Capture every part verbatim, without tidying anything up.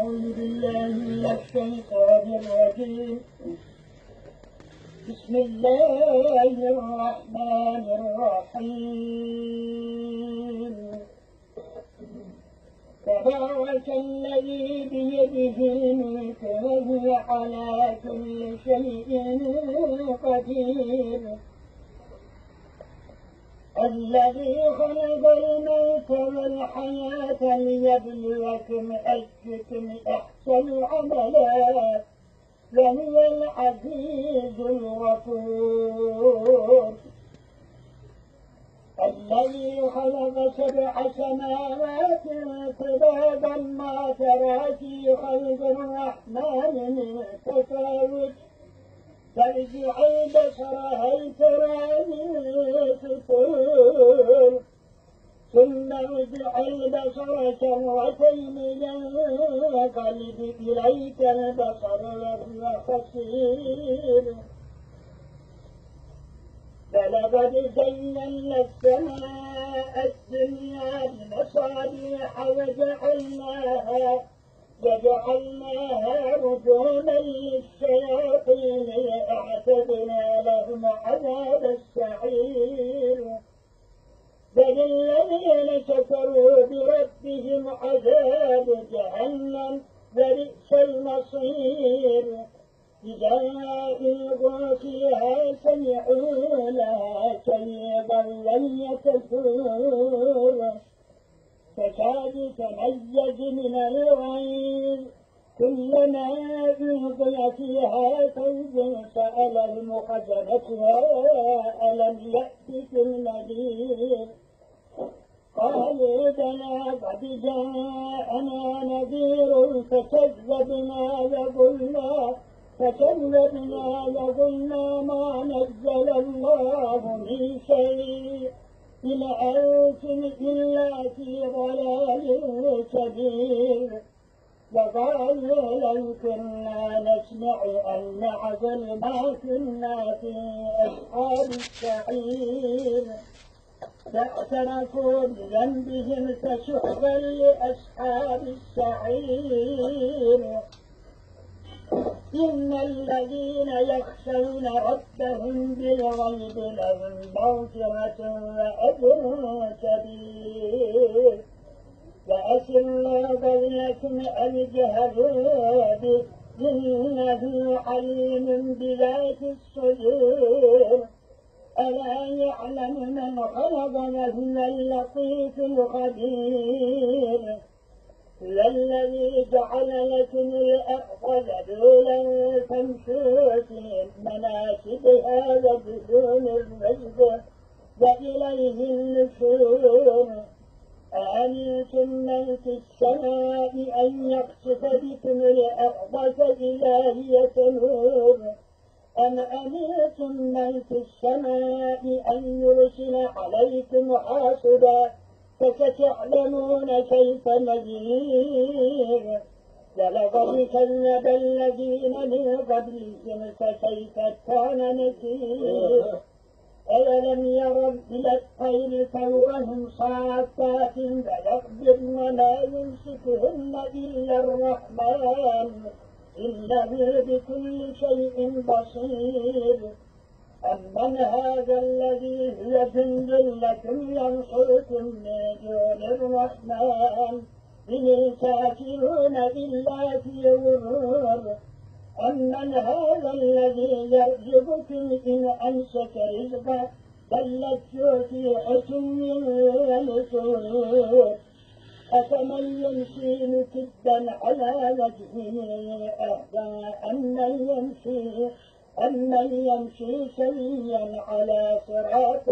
أعوذ بالله من الشيطان الرجيم. بسم الله الرحمن الرحيم. تبارك الذي بيده الملك وهو على كل شيء قدير. الذي خلق الموت والحياة ليبلوكم أيكم أحسن عملا وهو العزيز الغفور. الذي خلق سبع سماوات طباقا ما ترى في خلق الرحمن من تفاوت فارجع البصر هل ترى من فطور ثم ارجع البصر كرتين ينقلب إليك البصر وهو خسير. فلقد زينا السماء الدنيا بمصابيح وجعلناها وجعلناها رجوما للشياطين وأعتدنا لهم عذاب السعير. بل الذين كفروا بربهم عذاب جهنم وبئس المصير. إذا ألقوا فيها سمعوا لها شيبا لم يتسور تكاد تميز من الغيظ كلما ألقي فيها فوج سألهم خزنتها ألم يأتكم نذير قالوا بلى قد جاءنا نذير فكذبنا وقلنا فكذبنا وقلنا ما نزل الله من شيء إن أنتم إلا في ضلال كبير. وقالوا لو كنا نسمع أو نعقل ما كنا في أصحاب السعير. فاعترفوا بذنبهم فسحقا لأصحاب السعير. إن الذين يخشون ربهم بالغيب لهم مغفرة وأجر كبير. وأسروا قولكم أو اجهروا به إنه عليم بذات الصدور. ألا يعلم من خلق وهو اللطيف الخبير. هو الذي جعل لكم الأرض ذلولا فامشوا في مناكبها وبدون الرزق وإليه النشور. أأمنتم من في السماء أن يخسف بكم الأرض فإذا هي تمور أم أمنتم من في السماء أن يرسل عليكم حاصبا فستعلمون كيف نذير. ولقد كذب الذين من قبلهم فكيف كان نكير. أولم يروا إلى الطير فوقهم صافات ويقبضن ما يمسكهن إلا الرحمن إنه بكل شيء بصير. أمن هذا الذي هو جند لكم ينصركم من دون الرحمن إن الكافرون إلا في غرور. أمن هذا الذي يرزقكم إن أمسك رزقه بل لجوا في عتو ونفور. أفمن يمشي مكبا على وجهه أهدى أمن يمشي أمن يمشي سويا على صراط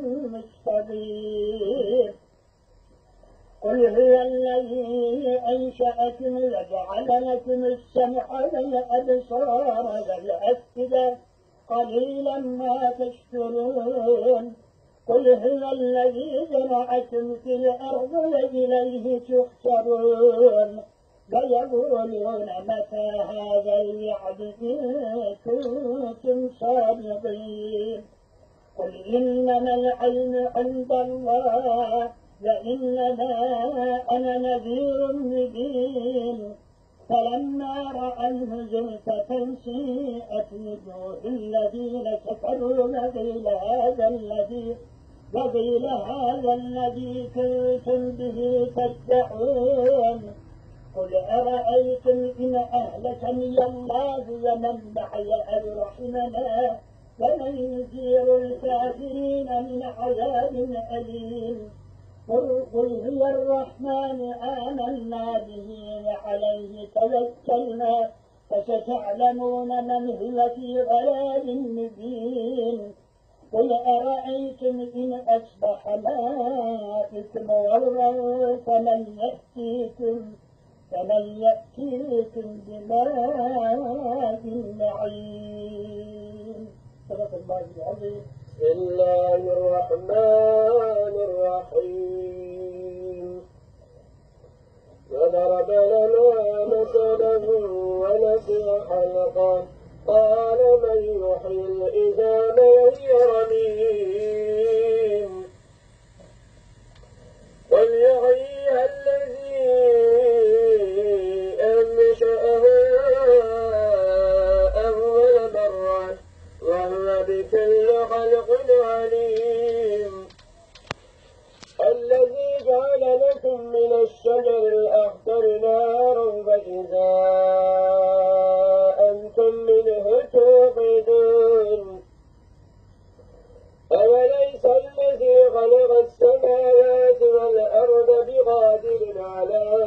مستقيم. قل هو الذي أنشأكم وجعل لكم السمع والأبصار والأفئدة قليلا ما تشكرون. قل هو الذي زرعكم في الأرض وإليه تحشرون. ويقولون متى هذا الوعد إن كنتم صادقين. قل إنما العلم عند الله وإنما أنا نذير مبين. فلما رأوه زلفة سيئت وجوه الذين كفروا وقيل هذا الذي وقيل هذا الذي كنتم به تدعون قل أرأيتم إن أهلكني الله ومن معي أو رحمنا ومن يجير الكافرين من عذاب أليم قل هو الرحمن آمنا به وعليه توكلنا فستعلمون من هو في ضلال مبين قل أرأيتم إن أصبح ماؤكم غورا فمن يأتيكم فمن يأتيكم بماء معين. صدق الله العظيم. بسم الله الرحمن الرحيم. وضرب لنا مثلا ونسي خلقا قال من يحيي العظام وهي رميم قل يحييها الذي أنشأها أول مرة وهو بكل خلق عليم الذي جعل لكم من الشجر الأخضر نارا فإذا أنتم منه توقدون أوليس الذي خلق السماوات والأرض بقادر على